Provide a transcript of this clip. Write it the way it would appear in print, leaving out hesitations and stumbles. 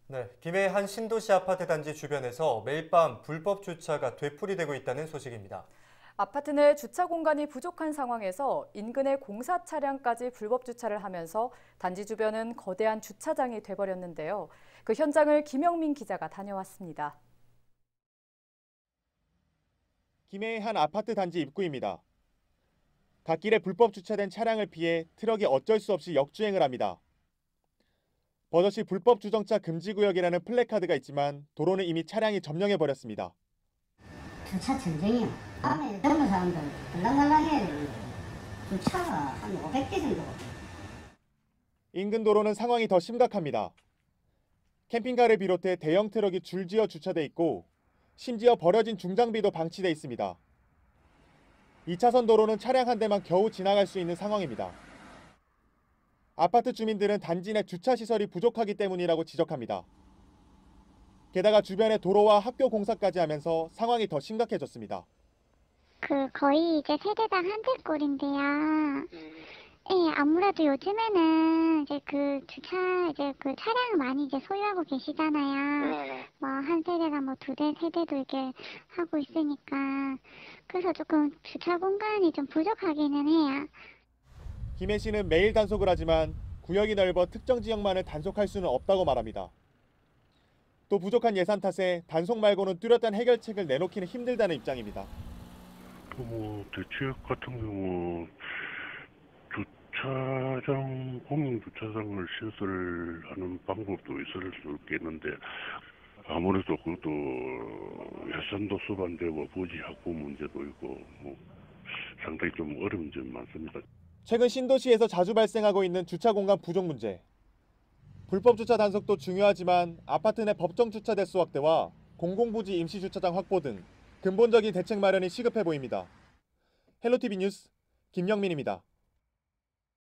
네, 김해 한 신도시 아파트 단지 주변에서 매일 밤 불법 주차가 되풀이되고 있다는 소식입니다. 아파트 내 주차 공간이 부족한 상황에서 인근의 공사 차량까지 불법 주차를 하면서 단지 주변은 거대한 주차장이 돼버렸는데요. 그 현장을 김영민 기자가 다녀왔습니다. 김해의 한 아파트 단지 입구입니다. 갓길에 불법 주차된 차량을 피해 트럭이 어쩔 수 없이 역주행을 합니다. 버젓이 불법 주정차 금지 구역이라는 플래카드가 있지만 도로는 이미 차량이 점령해버렸습니다. 주차 전쟁이요. 밤에 젊은 사람들 들락날락 해야 되는데 주차가 한 500대 정도. 인근 도로는 상황이 더 심각합니다. 캠핑카를 비롯해 대형 트럭이 줄지어 주차돼 있고 심지어 버려진 중장비도 방치돼 있습니다. 2차선 도로는 차량 한 대만 겨우 지나갈 수 있는 상황입니다. 아파트 주민들은 단지 내 주차 시설이 부족하기 때문이라고 지적합니다. 게다가 주변에 도로와 학교 공사까지 하면서 상황이 더 심각해졌습니다. 거의 이제 세대당 한 대꼴인데요. 예, 아무래도 요즘에는 이제 차량을 많이 이제 소유하고 계시잖아요. 뭐 한 세대가 뭐 두 대, 세 대도 이렇게 하고 있으니까. 그래서 조금 주차 공간이 좀 부족하기는 해요. 김해시는 매일 단속을 하지만 구역이 넓어 특정 지역만을 단속할 수는 없다고 말합니다. 또 부족한 예산 탓에 단속 말고는 뚜렷한 해결책을 내놓기는 힘들다는 입장입니다. 대치역 같은 경우 주차장, 공용 주차장을 신설하는 방법도 있을 수 있겠는데 아무래도 그것도 예산도 수반되고 부지 확보 문제도 있고 상당히 좀 어려운 점이 많습니다. 최근 신도시에서 자주 발생하고 있는 주차 공간 부족 문제. 불법 주차 단속도 중요하지만 아파트 내 법정 주차 대수 확대와 공공부지 임시 주차장 확보 등 근본적인 대책 마련이 시급해 보입니다. 헬로티비 뉴스 김영민입니다.